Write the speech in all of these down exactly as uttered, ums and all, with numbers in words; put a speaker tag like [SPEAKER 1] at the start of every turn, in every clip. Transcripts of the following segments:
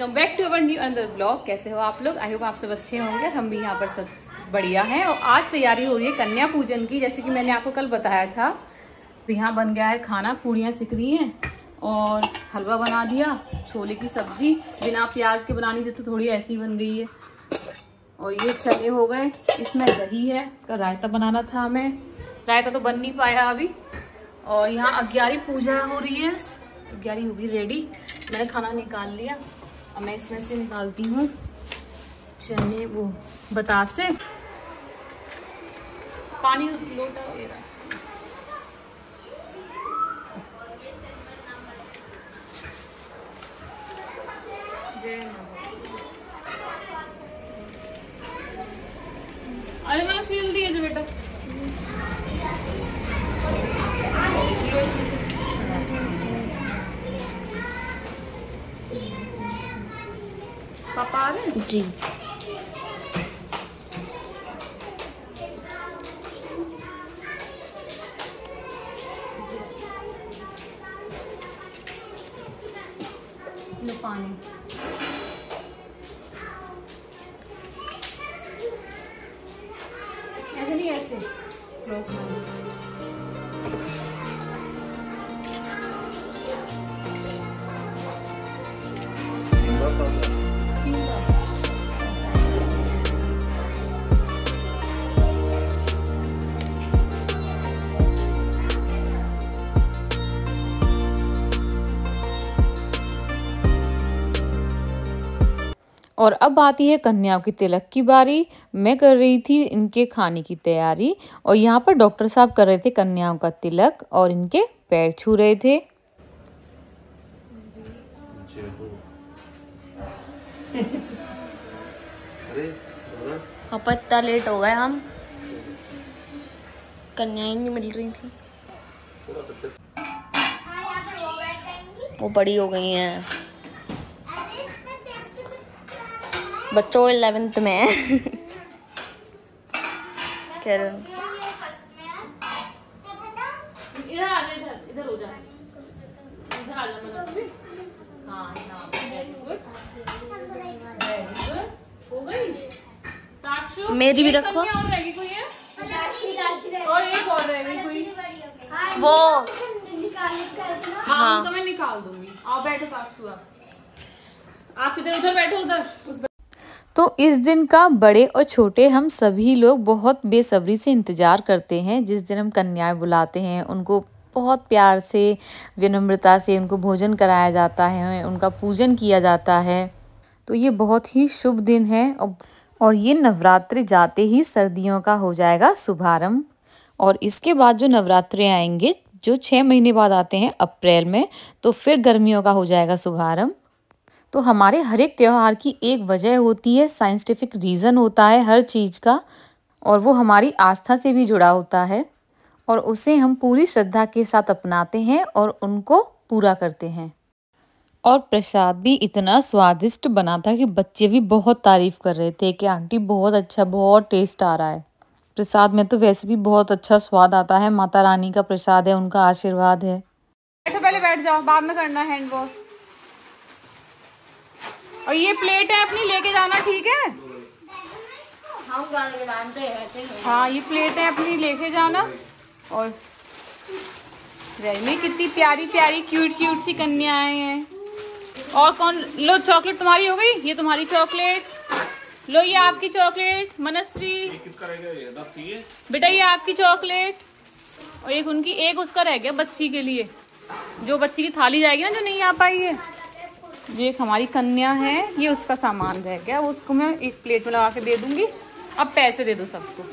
[SPEAKER 1] Welcome back to our new अंदर blog. कैसे हो आप लोग? आई होप आप सब अच्छे होंगे। हम भी यहाँ पर सब बढ़िया हैं। और आज तैयारी हो रही है कन्या पूजन की, जैसे कि मैंने आपको कल बताया था। तो यहाँ बन गया है खाना, पूड़ियाँ सिक रही हैं और हलवा बना दिया, छोले की सब्जी बिना प्याज के बनानी थी तो थोड़ी ऐसी बन गई है। और ये चने हो गए, इसमें दही है, इसका रायता बनाना था हमें। रायता तो बन नहीं पाया अभी। और यहाँ अग्यारी पूजा हो रही है, अग्यारी होगी रेडी। मैंने खाना निकाल लिया, अब मैं इसमें से निकालती हूँ चने, वो बतासे, पानी लोटा वगैरह। अरे मैंने सील दिया जो बेटा, पापा आ रहे हैं जी। लो पानी, ऐसे नहीं, ऐसे रोक
[SPEAKER 2] और अब आती है कन्याओं की तिलक की बारी। मैं कर रही थी इनके खाने की तैयारी और यहाँ पर डॉक्टर साहब कर रहे थे कन्याओं का तिलक और इनके पैर छू रहे थे।
[SPEAKER 3] पापा इतना लेट हो गए, हम कन्याएं नहीं मिल रही थी, वो बड़ी हो गई हैं। बच्चों इलेवेंथ में है। कह रहे
[SPEAKER 1] इधर आ जा, इधर इधर हो जा, इधर आ जा मनस्वी। हाँ वेरी गुड, वेरी गुड, हो गई। ताक्षु
[SPEAKER 3] मेरी भी रखो।
[SPEAKER 1] और रह गई कोई है, और एक और रह गई कोई,
[SPEAKER 3] वो
[SPEAKER 1] हाँ तो मैं निकाल दूंगी। आओ बैठो ताक्षु, आप आप इधर उधर बैठो, उधर उस।
[SPEAKER 2] तो इस दिन का बड़े और छोटे हम सभी लोग बहुत बेसब्री से इंतज़ार करते हैं। जिस दिन हम कन्याएं बुलाते हैं, उनको बहुत प्यार से, विनम्रता से उनको भोजन कराया जाता है, उनका पूजन किया जाता है। तो ये बहुत ही शुभ दिन है। और ये नवरात्रि जाते ही सर्दियों का हो जाएगा शुभारंभ। और इसके बाद जो नवरात्रे आएंगे, जो छः महीने बाद आते हैं अप्रैल में, तो फिर गर्मियों का हो जाएगा शुभारंभ। तो हमारे हर एक त्यौहार की एक वजह होती है, साइंटिफिक रीज़न होता है हर चीज़ का, और वो हमारी आस्था से भी जुड़ा होता है और उसे हम पूरी श्रद्धा के साथ अपनाते हैं और उनको पूरा करते हैं। और प्रसाद भी इतना स्वादिष्ट बना था कि बच्चे भी बहुत तारीफ़ कर रहे थे कि आंटी बहुत अच्छा, बहुत टेस्ट आ रहा है। प्रसाद में तो वैसे भी बहुत अच्छा स्वाद आता है, माता रानी का प्रसाद है, उनका आशीर्वाद है।
[SPEAKER 1] बैठो, पहले बैठ जाओ, बाद में करना हैंड वॉश। और ये प्लेट है अपनी लेके जाना, ठीक है?
[SPEAKER 3] हम गाने जानते हैं।
[SPEAKER 1] हाँ ये प्लेट है अपनी लेके जाना। और में कितनी प्यारी प्यारी क्यूट क्यूट सी कन्याएं हैं। और कौन? लो चॉकलेट तुम्हारी हो गई, ये तुम्हारी चॉकलेट, लो ये आपकी चॉकलेट मनस्वी, बेटा ये आपकी चॉकलेट। और एक उनकी, एक उसका रह गया बच्ची के लिए, जो बच्ची की थाली जाएगी ना, जो नहीं आ पाई है। ये एक हमारी कन्या है, ये उसका सामान रह गया, उसको मैं एक प्लेट में लगा के दे दूंगी। अब पैसे दे दो सबको।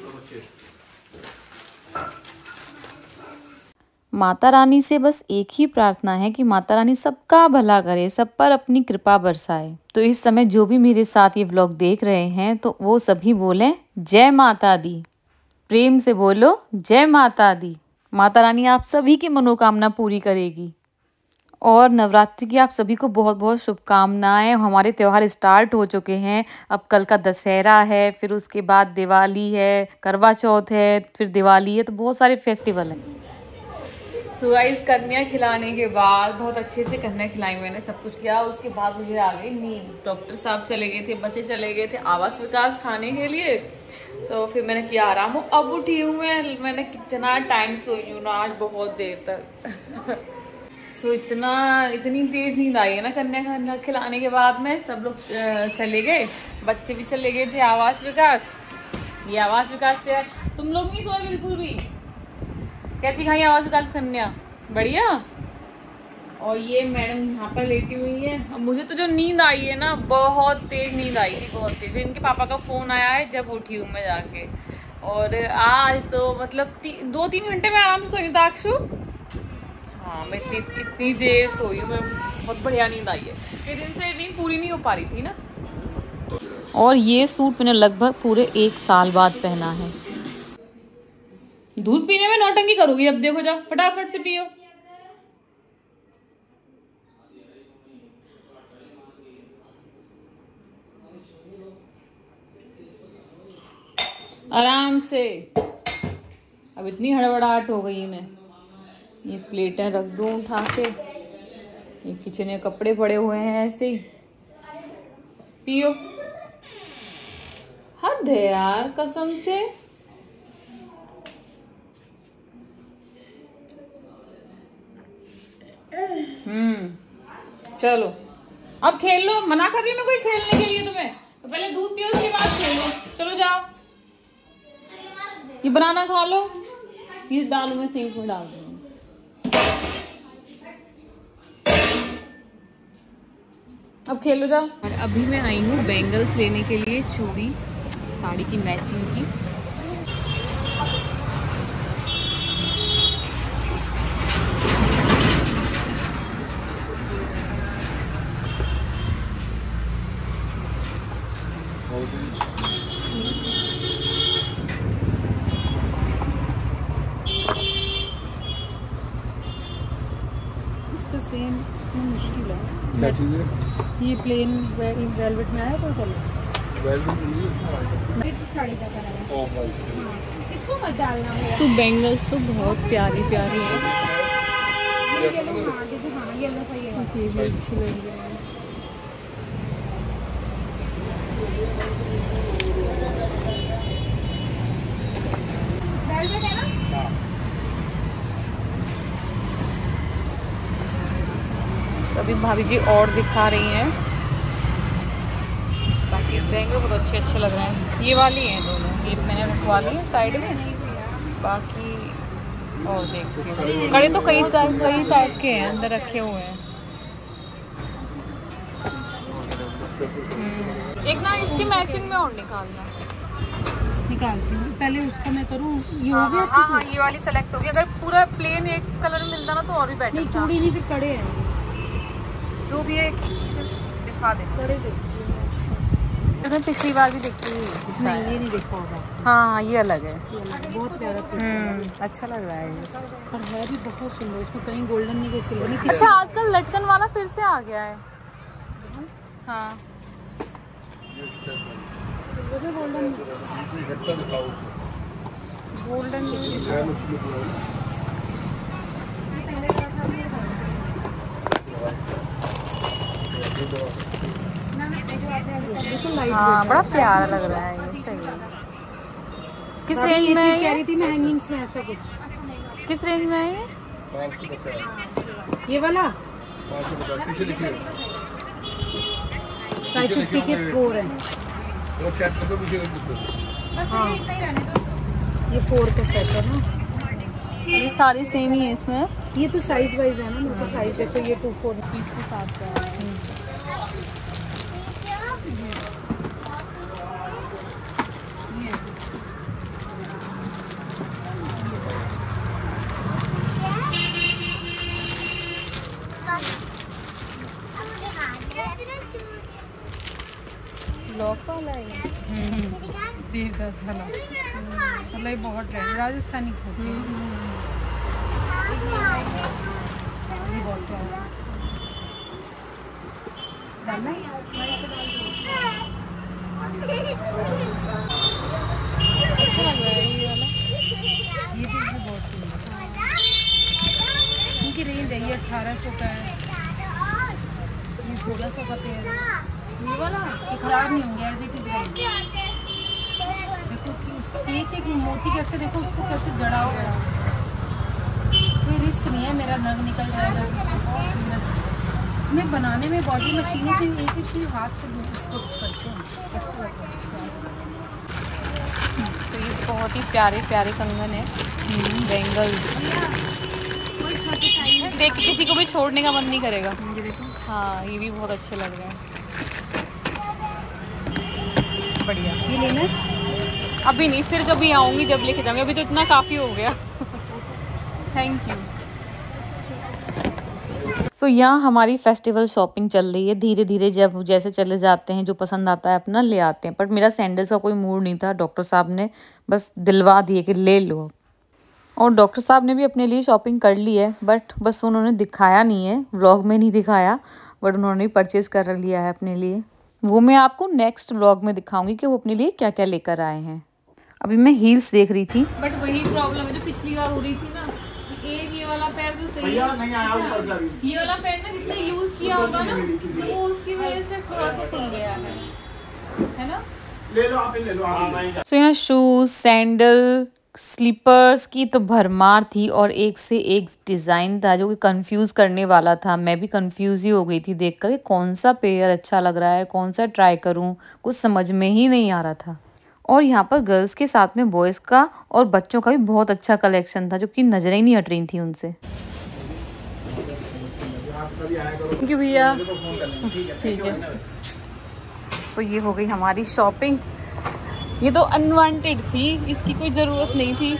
[SPEAKER 2] माता रानी से बस एक ही प्रार्थना है कि माता रानी सबका भला करे, सब पर अपनी कृपा बरसाए। तो इस समय जो भी मेरे साथ ये व्लॉग देख रहे हैं, तो वो सभी बोलें जय माता दी। प्रेम से बोलो जय माता दी। माता रानी आप सभी की मनोकामना पूरी करेगी। और नवरात्रि की आप सभी को बहुत बहुत शुभकामनाएं। हमारे त्यौहार स्टार्ट हो चुके हैं। अब कल का दशहरा है, फिर उसके बाद दिवाली है, करवा चौथ है, फिर दिवाली है, तो बहुत सारे फेस्टिवल हैं।
[SPEAKER 1] सो गाइस कन्या खिलाने के बाद बहुत अच्छे से कन्या खिलाई मैंने, सब कुछ किया। उसके बाद मुझे आ गई नींद। डॉक्टर साहब चले गए थे, बच्चे चले गए थे आवास विकास खाने के लिए। तो फिर मैंने किया आराम। हूँ अब उठी हूँ मैं। मैंने कितना टाइम सोई हूँ ना आज, बहुत देर तक। तो इतना इतनी तेज नींद आई है ना कन्या खाना खिलाने के बाद में। सब लोग चले गए, बच्चे भी चले गए थे आवास विकास। ये आवास विकास से तुम लोग नहीं सोए बिल्कुल भी। कैसी खाई आवास विकास कन्या? बढ़िया। और ये मैडम यहाँ पर लेटी हुई है। अब मुझे तो जो नींद आई है ना, बहुत तेज नींद आई थी, बहुत तेज। इनके पापा का फोन आया है जब उठी हूँ मैं जाके। और आज तो मतलब दो तीन घंटे में आराम से सोई हूँ। ताक्षु हाँ, मैं इतनी इतनी देर सोई हूँ मैं। बहुत बढ़िया नींद आई है। ये दिन से नींद पूरी नहीं हो पा रही थी ना।
[SPEAKER 2] और ये सूट मैंने लगभग पूरे एक साल बाद पहना है।
[SPEAKER 1] दूध पीने में नौटंकी करोगी अब, देखो जाओ फटाफट से पियो। आराम से। अब इतनी हड़बड़ाहट हो गई इन्हें। ये प्लेटें रख दूं उठा के। ये किचन में कपड़े पड़े हुए हैं ऐसे ही। पियो। हद है यार कसम से। हम्म चलो अब खेल लो। मना कर रही हूँ ना कोई खेलने के लिए तुम्हें। तो पहले दूध पियो, उसके बाद खेलो। चलो जाओ। ये बनाना खा लो। ये डालू मैं सिंक में डाल दूंगी। अब खेलो जाओ। और अभी मैं आई हूँ बैंगल्स लेने के लिए, चूड़ी साड़ी की मैचिंग की। इसका सेम इसमें मुश्किल है। क्या चीज़ है? ये प्लेन वेलवेट में आया तो कलर वेलवेट साड़ी का कलर है। इसको मत डालना है। तो बैंगल्स तो बहुत प्यारी प्यारी है। ये येलो सही है। ये भी अच्छी लग रही है। वेलवेट है ना? अभी भाभी जी और दिखा रही हैं। बाकी लहंगे बहुत अच्छे अच्छे लग रहे हैं। ये वाली हैं दोनों। ये मैंने रखवा ली है साइड में। बाकी और देखते हैं। कड़े तो कई कई टाइप के हैं अंदर रखे हुए हैं। एक ना इसकी मैचिंग में और निकालना। निकालती हूँ पहले उसका मैं करूँ। ये हो गया। हाँ हाँ ये वाली सेलेक्ट होगी। अगर पूरा प्लेन एक कलर में मिलता ना तो और भी बेटर। नहीं चूड़ी नहीं, फिर कड़े हैं जो भी एक दिखा दे। कड़े देखती हूँ। पिछली बार भी देखती हुई। नहीं ये नहीं देखा होगा। हाँ ये अलग है। ये अलग है। बहुत प्यारा पीस है। अच्छा लग रहा है ये। और है भी बहुत सुंदर। इसमें कहीं गोल्डन नहीं, कोई सिल्वर नहीं। अच्छा आजकल लटकन वाला फिर से आ गया है। हाँ गोल्डन गोल्डन हाँ बड़ा प्यारा लग रहा है ये। सही है। किस रेंज में है? कह रही थी मैं हैंगिंग्स में ऐसा कुछ। किस रेंज में है ये? ये वाला फाइव फिफ्टी के फोर है। हाँ ये फोर का सेट है ना। ये सारी सेम ही है इसमें। ये तो साइज वाइज है ना। मेरे को साइज है तो ये टू फोर पीस के साथ का है। ब्लॉक वाला है। देख चला मतलब बहुत ट्रेंड राजस्थानी खोती ये बहुत प्यारा। अच्छा लग रहा है ये वाला। ये भी बहुत सुंदर। की रेंज है, ये अठारह सौ का है, ये सोलह सौ का पेयर है। ये वाला ये खराब नहीं होंगे, एज इट इज रहेंगे। देखो कि उसका एक एक मोती कैसे, देखो उसको कैसे जड़ा हो गया। कोई रिस्क नहीं है, मेरा नग निकल जाएगा। बहुत सुंदर इसमें बनाने में बॉडी मशीनों से एक एक चीज हाथ से उसको करते हैं, अच्छा लगता है।
[SPEAKER 2] तो ये बहुत ही प्यारे प्यारे कंगन है, बैंगल। देख के किसी को भी छोड़ने का मन नहीं करेगा।
[SPEAKER 1] ये देखो,
[SPEAKER 2] हाँ ये भी बहुत अच्छे लग रहे हैं।
[SPEAKER 1] बढ़िया। ये लेना है?
[SPEAKER 2] अभी नहीं, फिर कभी आऊँगी जब लेके जाऊँगी, अभी तो इतना काफ़ी हो गया। Thank you. सो so, यहाँ हमारी फेस्टिवल शॉपिंग चल रही है। धीरे धीरे जब जैसे चले जाते हैं, जो पसंद आता है अपना ले आते हैं। पर मेरा सैंडल्स का कोई मूड नहीं था, डॉक्टर साहब ने बस दिलवा दिए कि ले लो। और डॉक्टर साहब ने भी अपने लिए शॉपिंग कर ली है, बट बस उन्होंने दिखाया नहीं है, व्लॉग में नहीं दिखाया, बट उन्होंने परचेज़ कर लिया है अपने लिए। वो मैं आपको नेक्स्ट व्लॉग में दिखाऊंगी कि वो अपने लिए क्या क्या लेकर आए हैं। अभी मैं हील्स देख रही थी,
[SPEAKER 1] बट वही प्रॉब्लम है जो पिछली बार हो रही थी ना, एक ये वाला पैर तो सही है, नहीं आया अच्छा, ये वाला पैर ना जिसने यूज किया होगा ना, तो वो उसकी वजह से थोड़ा सा सुन गया है, है ना।
[SPEAKER 4] ले लो आप, ले लो आप।
[SPEAKER 2] सो यहाँ शूज, सैंडल, स्लीपर्स की तो भरमार थी और एक से एक डिज़ाइन था जो कि कंफ्यूज करने वाला था। मैं भी कंफ्यूज ही हो गई थी देखकर कौन सा पेयर अच्छा लग रहा है, कौन सा ट्राई करूं, कुछ समझ में ही नहीं आ रहा था। और यहाँ पर गर्ल्स के साथ में बॉयज़ का और बच्चों का भी बहुत अच्छा कलेक्शन था, जो कि नजरें ही नहीं हट रही थी उनसे। थैंक यू भैया। ठीक है, तो ये हो गई हमारी शॉपिंग। ये तो अनवांटेड थी, इसकी कोई ज़रूरत नहीं थी।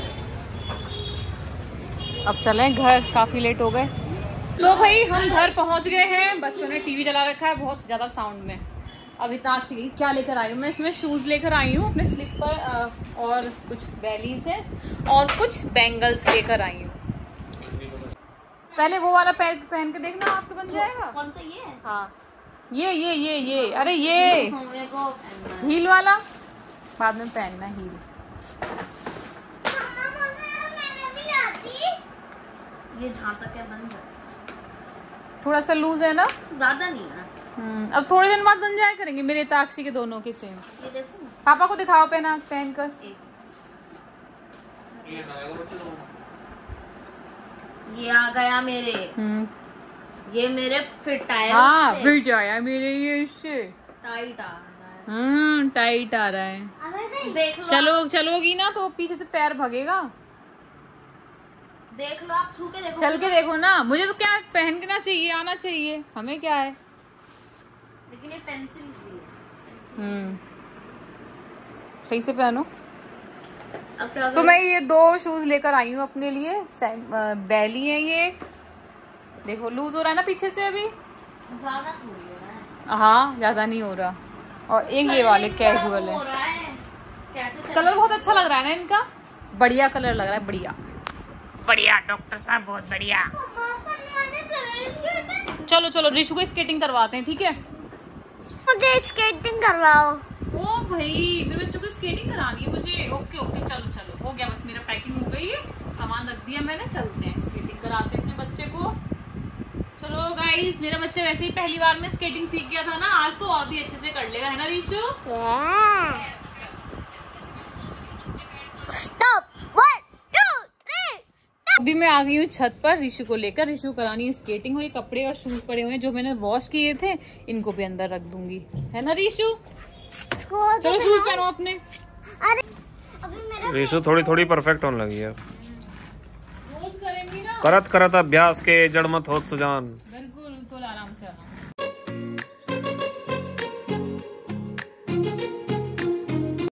[SPEAKER 2] अब चलें घर, काफ़ी लेट हो गए।
[SPEAKER 1] तो भाई हम घर पहुंच गए हैं। बच्चों ने टीवी चला रखा है बहुत ज़्यादा साउंड में। अभी ताक्षी क्या लेकर आई हूँ मैं, इसमें शूज़ लेकर आई हूँ, अपने स्लीपर और कुछ बैलीज है और कुछ बैंगल्स लेकर आई हूँ। पहले वो वाला पैर पहन के देखना, आपके बन जाएगा।
[SPEAKER 3] कौन सा ये?
[SPEAKER 1] हाँ ये ये ये ये अरे ये
[SPEAKER 3] मेरे को
[SPEAKER 1] हील वाला बाद में पहनना हील।
[SPEAKER 3] ये जहाँ तक है बंद है,
[SPEAKER 1] थोड़ा सा लूज है ना,
[SPEAKER 3] ज्यादा नहीं है।
[SPEAKER 1] हम्म अब थोड़े दिन बाद बन जाया करेंगे मेरे ताक्षी के दोनों के सेम।
[SPEAKER 3] ये देखो ना,
[SPEAKER 1] पापा को दिखाओ पहना पहन कर।
[SPEAKER 3] ये आ गया मेरे,
[SPEAKER 1] हम्म
[SPEAKER 3] ये मेरे फिट आया।
[SPEAKER 1] हाँ फिट आया मेरे, ये इससे
[SPEAKER 3] टाइट आ रहा है।
[SPEAKER 1] हम्म टाइट आ रहा है।
[SPEAKER 3] देख लो,
[SPEAKER 1] चलो चलोगी ना तो पीछे से पैर भगेगा।
[SPEAKER 3] देख लो आप, छू के देखो,
[SPEAKER 1] चल के देखो ना, मुझे तो क्या पहन के ना चाहिए, आना चाहिए, हमें क्या है।
[SPEAKER 3] लेकिन ये पेंसिल भी है।
[SPEAKER 1] हम्म सही से पहनो।
[SPEAKER 3] अब क्या
[SPEAKER 1] तो मैं ये दो शूज लेकर आई हूँ अपने लिए। बैली है ये, देखो लूज हो रहा है ना पीछे से, अभी
[SPEAKER 3] ज्यादा थोड़ी हो रहा है।
[SPEAKER 1] हाँ ज्यादा नहीं हो रहा। और एक ये वाले कैजुअल
[SPEAKER 3] हो
[SPEAKER 1] है,
[SPEAKER 3] रहा है। कैसे
[SPEAKER 1] कलर बहुत अच्छा लग रहा है ना इनका, बढ़िया कलर लग रहा है, बढ़िया बढ़िया। डॉक्टर साहब बहुत बढ़िया। चलो चलो रिशु को स्केटिंग करवाते हैं, ठीक है।
[SPEAKER 3] मुझे स्केटिंग करवाओ।
[SPEAKER 1] ओ भाई मेरे बच्चों को स्केटिंग करानी है मुझे। ओके ओके चलो चलो, हो गया बस, मेरा पैकिंग हो गई है, सामान रख दिया मैंने, चलते हैं स्केटिंग कराते हैं अपने बच्चे को। चलो गाइस, मेरा बच्चा वैसे ही पहली बार में स्केटिंग सीख गया था ना, आज तो और भी अच्छे से कर लेगा, है ना Rishu.
[SPEAKER 3] Stop, one two three.
[SPEAKER 1] अभी मैं आ गई हूँ छत पर रिशु को लेकर। रिशु करानी है स्केटिंग, और ये कपड़े और शूज पड़े हुए हैं जो मैंने वॉश किए थे, इनको भी अंदर रख दूंगी, है ना रिशु। चलो शूज पहनो अपने।
[SPEAKER 3] अरे अभी मेरा
[SPEAKER 4] रेशो थोड़ी थोड़ी परफेक्ट होने लगी है।
[SPEAKER 1] रोज करेंगी ना,
[SPEAKER 4] करत करत अभ्यास के जड़ मत होत सुजान।
[SPEAKER 1] बिल्कुल बिल्कुल आराम से आराम